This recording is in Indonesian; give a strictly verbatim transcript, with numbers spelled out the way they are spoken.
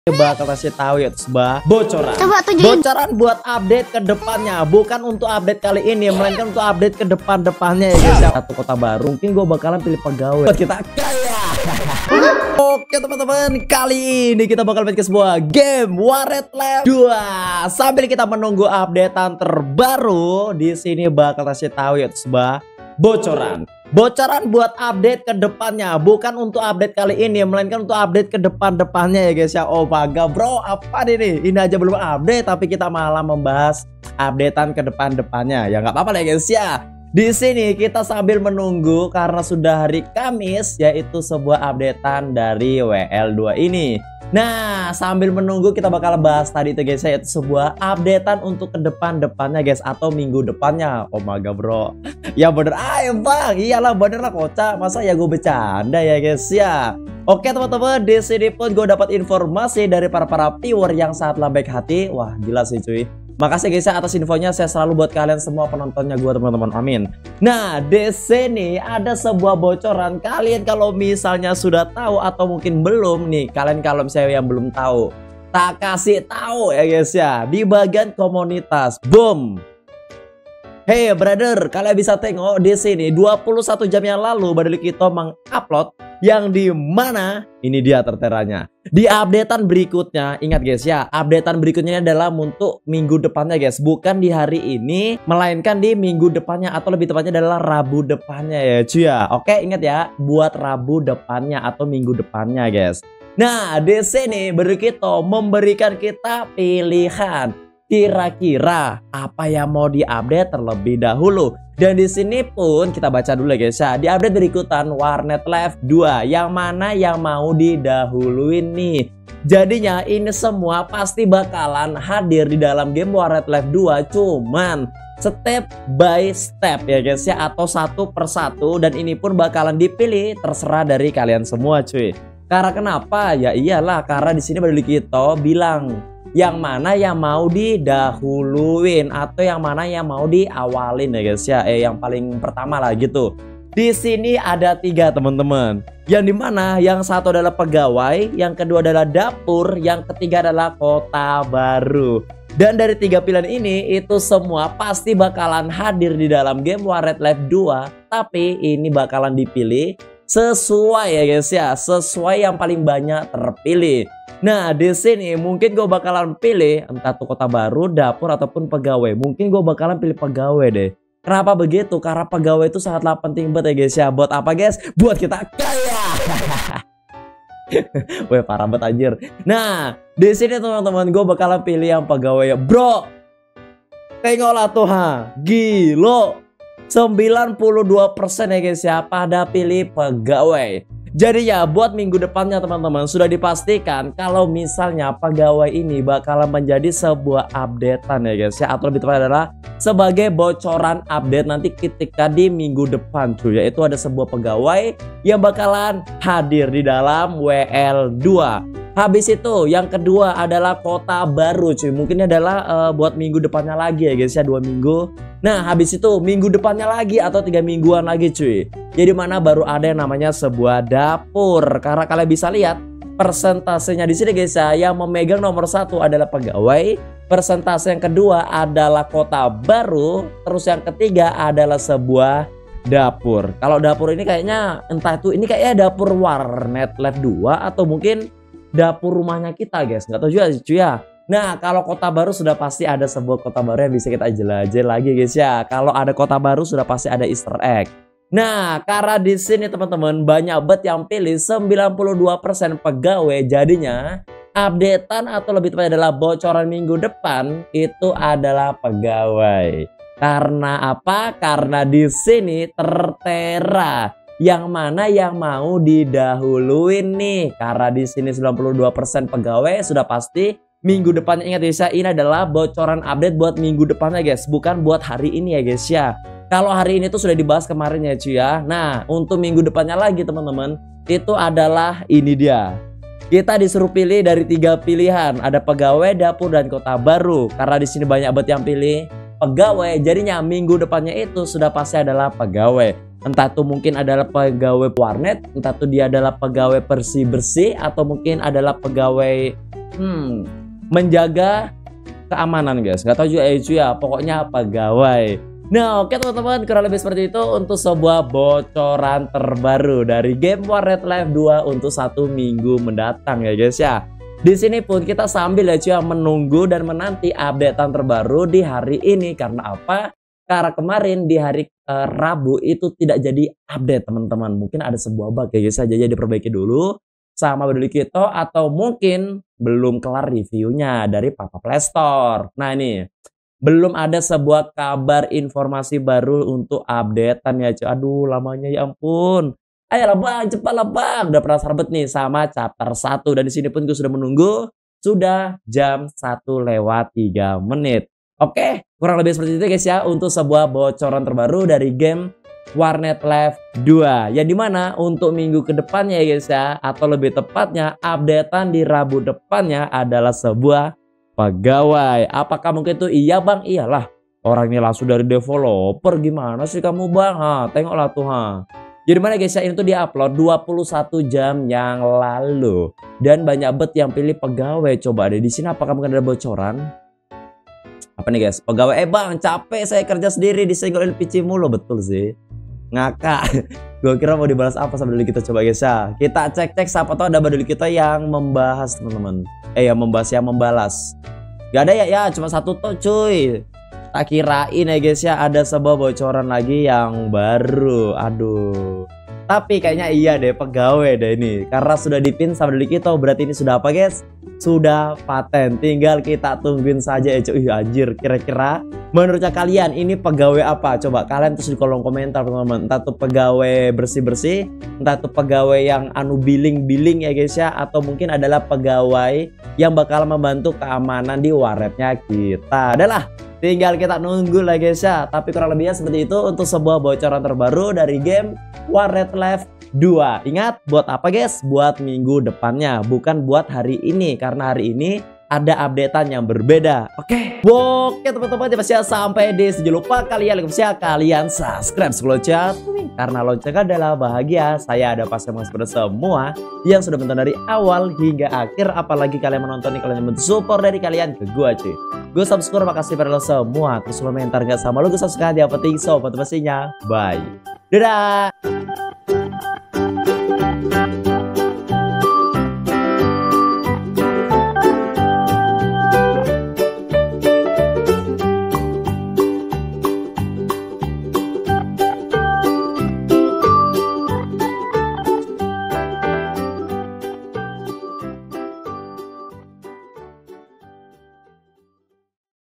bakal kasih tahu ya sebuah bocoran. Coba tunjukin. Bocoran buat update ke depannya, bukan untuk update kali ini, melainkan untuk update ke depan-depannya ya guys. Ya. Satu kota baru, mungkin gue bakalan pilih pegawai buat kita kaya. Oke teman-teman, kali ini kita bakal main ke sebuah game Warnet Live dua. Sambil kita menunggu updatean terbaru, di sini bakal kasih tahu ya sebuah bocoran. Bocoran buat update ke depannya, bukan untuk update kali ini, melainkan untuk update ke depan-depannya ya guys ya. Oh baga bro, apa nih? Ini aja belum update, tapi kita malah membahas updatean ke depan-depannya. Ya nggak apa-apa ya guys ya. Di sini kita sambil menunggu karena sudah hari Kamis, yaitu sebuah updatean dari W L dua ini. Nah, sambil menunggu kita bakal bahas tadi tuh guys, yaitu sebuah updatean untuk ke depan-depannya guys, atau minggu depannya. Oh my god bro, ya bener ayo bang, iyalah bener lah kocak, masa ya gue bercanda ya guys ya. Oke teman-teman, di sini pun gue dapat informasi dari para para viewer yang sangatlah baik hati. Wah gila sih cuy. Makasih guys ya atas infonya, saya selalu buat kalian semua penontonnya gue teman-teman, amin. Nah di sini ada sebuah bocoran, kalian kalau misalnya sudah tahu atau mungkin belum nih, kalian kalau misalnya yang belum tahu, tak kasih tahu ya guys ya, di bagian komunitas. Boom. Hey brother, kalian bisa tengok di sini dua puluh satu jam yang lalu Badali Kito mengupload yang di mana ini dia terteranya. Di updatean berikutnya, ingat guys ya, updatean berikutnya adalah untuk minggu depannya guys, bukan di hari ini, melainkan di minggu depannya, atau lebih tepatnya adalah Rabu depannya ya cuy ya. Oke, ingat ya, buat Rabu depannya atau minggu depannya guys. Nah, di sini Badali Kito memberikan kita pilihan. Kira-kira apa yang mau diupdate terlebih dahulu. Dan di sini pun kita baca dulu guys ya. Di update berikutan Warnet Live dua, yang mana yang mau didahuluin nih. Jadinya ini semua pasti bakalan hadir di dalam game Warnet Live dua, cuman step by step ya guys ya, atau satu persatu, dan ini pun bakalan dipilih terserah dari kalian semua cuy. Karena kenapa? Ya iyalah, karena di sini Badali Kito bilang yang mana yang mau didahuluin atau yang mana yang mau diawalin ya guys ya, eh yang paling pertama lah gitu. Di sini ada tiga teman-teman, yang dimana yang satu adalah pegawai, yang kedua adalah dapur, yang ketiga adalah kota baru. Dan dari tiga pilihan ini itu semua pasti bakalan hadir di dalam game Warnet Live dua, tapi ini bakalan dipilih sesuai ya guys ya, sesuai yang paling banyak terpilih. Nah di sini mungkin gue bakalan pilih entah tuh kota baru, dapur, ataupun pegawai. Mungkin gue bakalan pilih pegawai deh. Kenapa begitu? Karena pegawai itu sangatlah penting banget ya guys ya. Buat apa guys? Buat kita kaya. Weh parah banget anjir. Nah di sini teman-teman gue bakalan pilih yang pegawai ya bro. Tengoklah tuh ha, gilo, sembilan puluh dua persen ya guys ya pada pilih pegawai. Jadi ya buat minggu depannya teman-teman sudah dipastikan kalau misalnya pegawai ini bakalan menjadi sebuah updatean ya guys ya, atau lebih tepatnya adalah sebagai bocoran update nanti ketika di minggu depan cuy, yaitu ada sebuah pegawai yang bakalan hadir di dalam W L dua. Habis itu yang kedua adalah kota baru cuy, mungkin adalah uh, buat minggu depannya lagi ya guys ya, dua minggu. Nah habis itu minggu depannya lagi atau tiga mingguan lagi cuy, jadi mana baru ada yang namanya sebuah dapur. Karena kalian bisa lihat persentasenya di sini guys ya, yang memegang nomor satu adalah pegawai, persentase yang kedua adalah kota baru, terus yang ketiga adalah sebuah dapur. Kalau dapur ini kayaknya entah itu ini kayaknya dapur Warnet Live dua atau mungkin dapur rumahnya kita guys, nggak tahu juga cuy ya. Nah kalau kota baru sudah pasti ada sebuah kota baru yang bisa kita jelajah lagi guys ya. Kalau ada kota baru sudah pasti ada Easter egg. Nah karena di sini teman-teman banyak banget yang pilih sembilan puluh dua persen pegawai, jadinya updatean atau lebih tepatnya adalah bocoran minggu depan itu adalah pegawai. Karena apa? Karena di sini tertera yang mana yang mau didahuluin nih. Karena di sini sembilan puluh dua persen pegawai sudah pasti minggu depannya. Ingat guys ya, ini adalah bocoran update buat minggu depannya guys, bukan buat hari ini ya guys ya. Kalau hari ini tuh sudah dibahas kemarin ya cuy ya. Nah untuk minggu depannya lagi teman-teman, itu adalah ini dia. Kita disuruh pilih dari tiga pilihan, ada pegawai, dapur, dan kota baru. Karena di sini banyak banget yang pilih pegawai, jadinya minggu depannya itu sudah pasti adalah pegawai. Entah itu mungkin adalah pegawai warnet, entah itu dia adalah pegawai bersih-bersih, atau mungkin adalah pegawai Hmm, menjaga keamanan guys. Nggak tahu juga ya cuy ya, pokoknya pegawai. Nah oke teman-teman, kurang lebih seperti itu untuk sebuah bocoran terbaru dari game Warnet Live dua untuk satu minggu mendatang ya guys ya. Di sini pun kita sambil ya cuy menunggu dan menanti updatean terbaru di hari ini. Karena apa? Karena kemarin di hari uh, Rabu itu tidak jadi update teman-teman. Mungkin ada sebuah bug ya guys ya, jadi diperbaiki dulu sama Baduli Kito, atau mungkin belum kelar reviewnya dari Papa Play Store. Nah ini belum ada sebuah kabar informasi baru untuk updatean ya cuy. Aduh lamanya ya ampun. Ayolah bang, cepatlah bang. Udah penasaran banget nih sama chapter satu. Dan di sini pun gue sudah menunggu. Sudah jam satu lewat tiga menit. Oke, kurang lebih seperti itu guys ya. Untuk sebuah bocoran terbaru dari game Warnet Live dua. Ya dimana untuk minggu kedepannya ya guys ya. Atau lebih tepatnya updatean di Rabu depannya adalah sebuah pegawai. Apakah mungkin itu iya bang? Iyalah. Orang ini langsung dari developer. Gimana sih kamu bang? Ha, tengoklah tuh ha. Jadi mana guys ya, ini tuh di-upload dua puluh satu jam yang lalu. Dan banyak bet yang pilih pegawai. Coba deh di sini apakah mungkin ada bocoran? Apa nih guys? Pegawai, eh bang capek saya kerja sendiri disenggol P C mulu. Betul sih. Ngakak. Gue kira mau dibalas apa sama Baduli kita, coba guys ya. Kita cek-cek siapa tahu ada Baduli kita yang membahas teman-teman. Eh yang membahas, yang membalas. Gak ada ya, ya cuma satu tuh cuy. Tak kirain ya guys ya ada sebuah bocoran lagi yang baru. Aduh. Tapi kayaknya iya deh pegawai deh ini. Karena sudah dipin sama Baduli Kito, berarti ini sudah apa guys? Sudah paten. Tinggal kita tungguin saja ya cuy. Anjir, kira-kira menurutnya kalian ini pegawai apa? Coba kalian tulis di kolom komentar teman-teman. Entah tuh pegawai bersih-bersih, entah tuh pegawai yang anu billing-billing ya guys ya, atau mungkin adalah pegawai yang bakal membantu keamanan di warnetnya kita. Adalah tinggal kita nunggu lah guys ya. Tapi kurang lebihnya seperti itu untuk sebuah bocoran terbaru dari game Warnet Live dua. Ingat buat apa guys? Buat minggu depannya, bukan buat hari ini. Karena hari ini ada updatean yang berbeda. Oke. Okay. Oke teman-teman, ya sampai di sini. Jangan lupa kalian like, share, kalian subscribe lonceng. Karena lonceng adalah bahagia. Saya ada pas sama semua yang sudah menonton dari awal hingga akhir. Apalagi kalian menonton nih, kalian membantu support dari kalian ke gua cuy. Gue subscribe, makasih pada lo semua. Terus komentar gak sama lo, gue subscribe yang penting. So, foto pastinya. Bye. Dadah.